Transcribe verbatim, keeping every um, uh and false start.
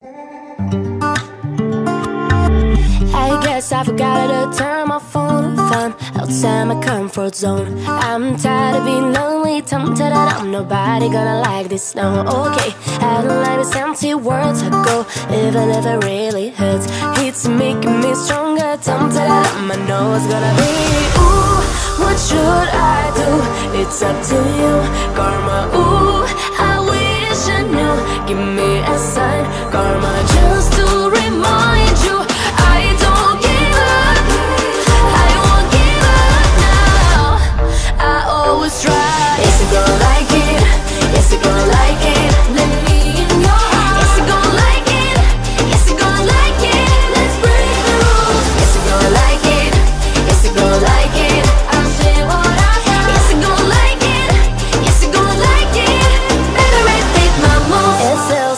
I guess I forgot to turn my phone off. I'm outside my comfort zone. I'm tired of being lonely, tempted that I'm nobody gonna like this now. Okay, I don't like these empty words I go, even if it really hurts. It's making me stronger, tempted that I'm, I know it's gonna be. Ooh, what should I do? It's up to you, karma. Ooh, I wish I knew. Give me a sign, karma, just to remind